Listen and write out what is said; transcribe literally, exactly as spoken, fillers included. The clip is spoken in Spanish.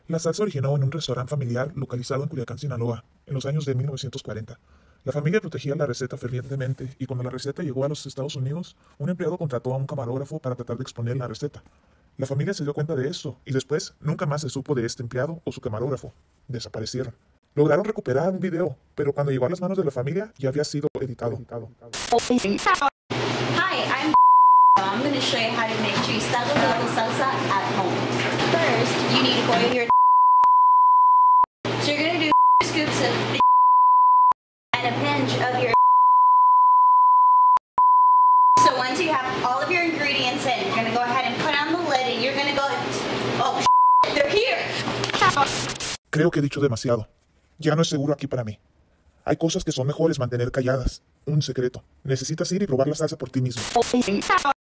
La salsa originó en un restaurante familiar localizado en Culiacán, Sinaloa, en los años de mil novecientos cuarenta. La familia protegía la receta fervientemente y cuando la receta llegó a los Estados Unidos, un empleado contrató a un camarógrafo para tratar de exponer la receta. La familia se dio cuenta de eso y después nunca más se supo de este empleado o su camarógrafo. Desaparecieron. Lograron recuperar un video, pero cuando llegó a las manos de la familia ya había sido editado. Hi, I'm I'm going to show you how to make chistado de salsa at home. First, you need to boil your so you're going to do scoops of the and a pinch of your so once you have all of your ingredients in, you're going to go ahead and put on the lid and you're going to go oh they're here. Creo que he dicho demasiado. Ya no es seguro aquí para mí. Hay cosas que son mejores mantener calladas. Un secreto. Necesitas ir y probar la salsa por ti mismo.